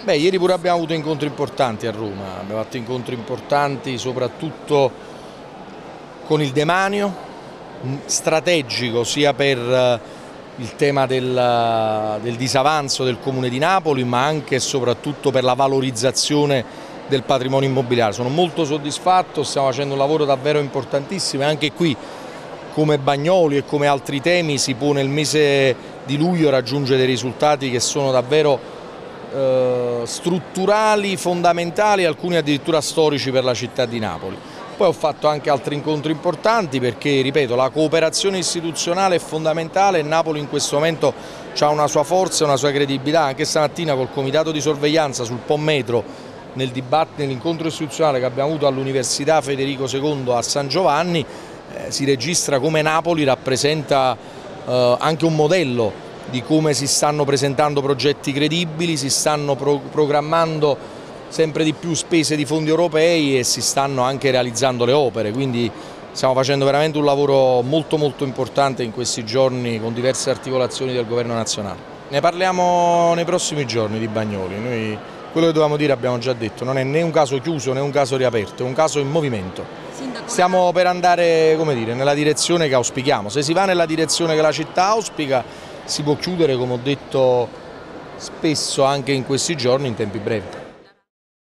Beh, ieri pure abbiamo avuto incontri importanti a Roma, abbiamo fatto incontri importanti soprattutto con il demanio, strategico sia per il tema del disavanzo del Comune di Napoli, ma anche e soprattutto per la valorizzazione del patrimonio immobiliare. Sono molto soddisfatto, stiamo facendo un lavoro davvero importantissimo e anche qui, come Bagnoli e come altri temi, si pone il mese di luglio raggiungere dei risultati che sono davvero strutturali, fondamentali, alcuni addirittura storici per la città di Napoli. Poi ho fatto anche altri incontri importanti perché, ripeto, la cooperazione istituzionale è fondamentale e Napoli in questo momento ha una sua forza e una sua credibilità. Anche stamattina col comitato di sorveglianza sul Pommetro, nell'incontro istituzionale che abbiamo avuto all'Università Federico II a San Giovanni, si registra come Napoli rappresenta anche un modello di come si stanno presentando progetti credibili, si stanno programmando sempre di più spese di fondi europei e si stanno anche realizzando le opere, quindi stiamo facendo veramente un lavoro molto importante in questi giorni con diverse articolazioni del Governo nazionale. Ne parliamo nei prossimi giorni di Bagnoli, noi quello che dovevamo dire abbiamo già detto, non è né un caso chiuso né un caso riaperto, è un caso in movimento. Stiamo per andare, come dire, nella direzione che auspichiamo. Se si va nella direzione che la città auspica si può chiudere, come ho detto spesso anche in questi giorni, in tempi brevi.